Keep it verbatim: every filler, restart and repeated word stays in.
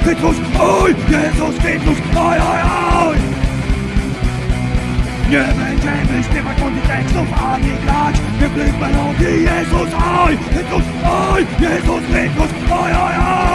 Chrystus, oj, Jezus Chrystus, oj, oj, oj. Nie będziemy śpiewać mądrych tekstów ani grać pięknych melodii. Jezus, oj, Chrystus, oj, Jezus Chrystus, oj, oj, oj.